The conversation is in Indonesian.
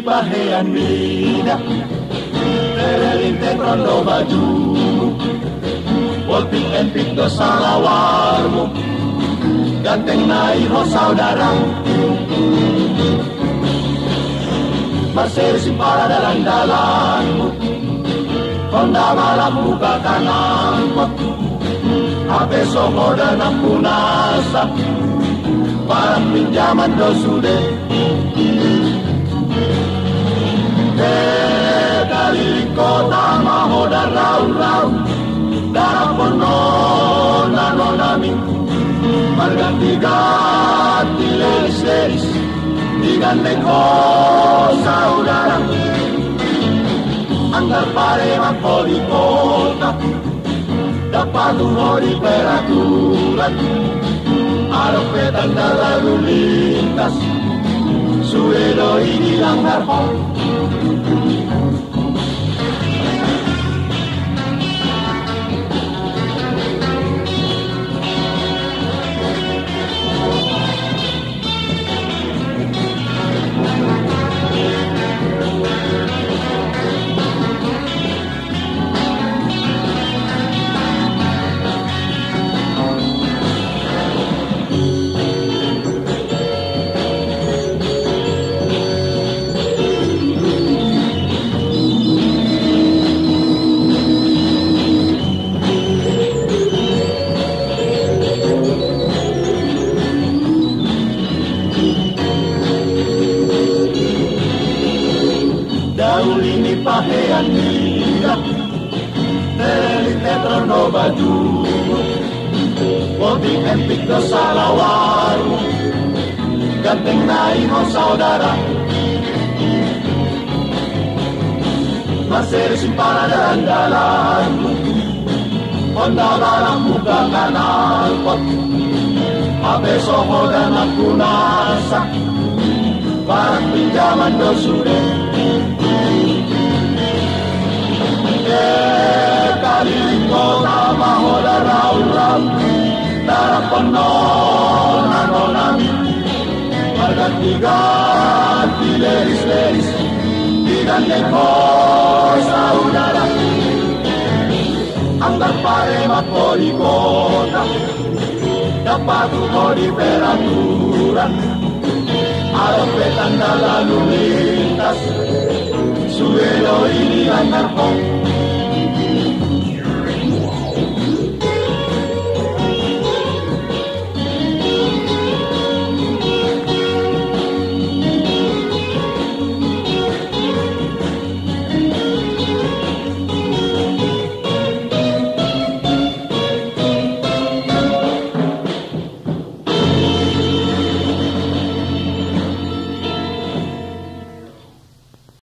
pahean mina terelinte trondo bajumu Volpik empik do salawarmu ganteng naiho saudara Marcel simpara dalan-dalanmu Honda malam buka kananmu HP Songo dan Ampunasa Barang pinjaman do sude Dari kota maho dan rau-rau Darah ponona nonami Marganti-ganti leris-leris Digandeng oh saudara Anggar parema di kota Dapat di peraturan Arok petanda lalu lintas Suedo ini langgar hong Daulini pahean mina terelinte trondo bajumu Volpik empik do salawarmu ganteng naiho saudara Marcel simpara dalan-dalanmu Honda malam buka kanalpot HP Songo dan Ampunasa Barang pinjaman do sude Kali kota maho dan rau-rau Darah penona nonami Marganti-ganti leris-leris Digandeng oh saudara Anggar parema di kota Dapat di peraturan Arok petanda lalu lintas Suedo ini langgar